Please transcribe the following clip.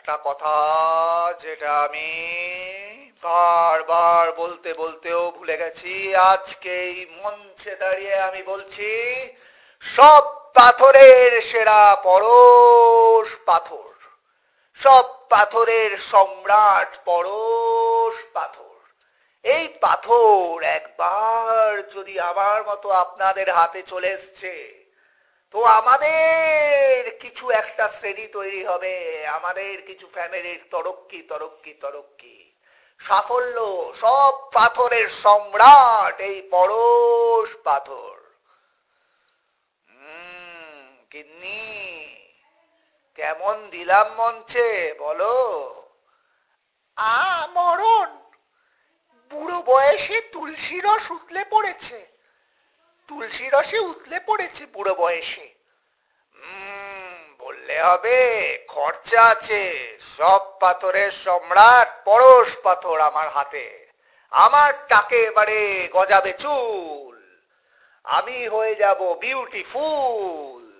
একটা কথা যেটা আমি বারবার বলতে বলতেও ভুলে গেছি, আজকে এই মঞ্চে দাঁড়িয়ে আমি বলছি, সব পাথরের সেরা পরশ পাথর, সব পাথরের সম্রাট পরশ পাথর। এই পাথর একবার যদি আমার মতো আপনাদের হাতে চলে এসছে, তো আমাদের কিছু একটা শ্রেণী তৈরি হবে, আমাদের কিছু ফ্যামিলির তরক্কি তরক্কি তরক্কি সাফল্য। সব পাথরের সম্রাট এই পরশ পাথর। গিন্নি, কেমন দিলাম মঞ্চে বলো? মরণ, বুড়ো বয়সে তুলসী রস উতলে পড়েছে, তুলসী রসে উতলে পড়েছে বুড়ো বয়সে। বললে হবে, খরচা আছে। সব পাথরের সম্রাট পরশ পাথর আমার হাতে, আমার টাকে এবারে গজাবে চুল, আমি হয়ে যাব বিউটিফুল।